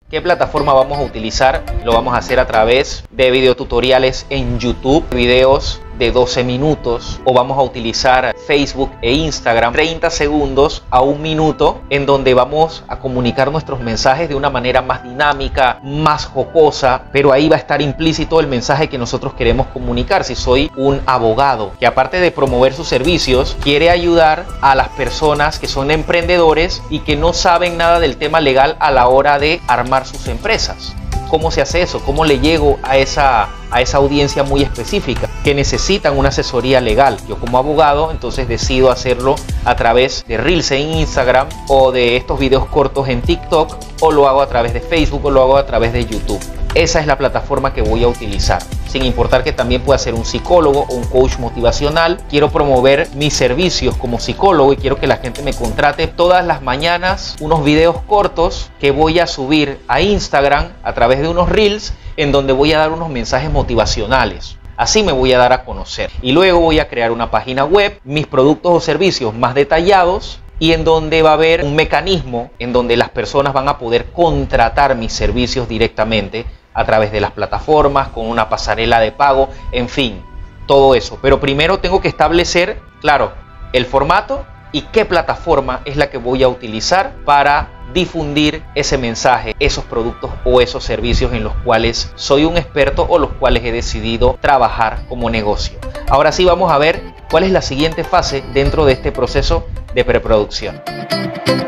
¿Qué plataforma vamos a utilizar? Lo vamos a hacer a través de videotutoriales en YouTube, videos de 12 minutos, o vamos a utilizar Facebook e Instagram 30 segundos a 1 minuto, en donde vamos a comunicar nuestros mensajes de una manera más dinámica, más jocosa, pero ahí va a estar implícito el mensaje que nosotros queremos comunicar. Si soy un abogado que, aparte de promover sus servicios, quiere ayudar a las personas que son emprendedores y que no saben nada del tema legal a la hora de armar sus empresas. ¿Cómo se hace eso? ¿Cómo le llego a esa audiencia muy específica que necesitan una asesoría legal? Yo, como abogado, entonces decido hacerlo a través de Reels en Instagram, o de estos videos cortos en TikTok, o lo hago a través de Facebook, o lo hago a través de YouTube. Esa es la plataforma que voy a utilizar, sin importar que también pueda ser un psicólogo o un coach motivacional. Quiero promover mis servicios como psicólogo y quiero que la gente me contrate todas las mañanas unos videos cortos que voy a subir a Instagram a través de unos Reels, en donde voy a dar unos mensajes motivacionales. Así me voy a dar a conocer. Y luego voy a crear una página web, mis productos o servicios más detallados, y en donde va a haber un mecanismo en donde las personas van a poder contratar mis servicios directamente a través de las plataformas, con una pasarela de pago, en fin, todo eso. Pero primero tengo que establecer, claro, el formato y qué plataforma es la que voy a utilizar para difundir ese mensaje, esos productos o esos servicios en los cuales soy un experto o los cuales he decidido trabajar como negocio. Ahora sí, vamos a ver cuál es la siguiente fase dentro de este proceso de preproducción.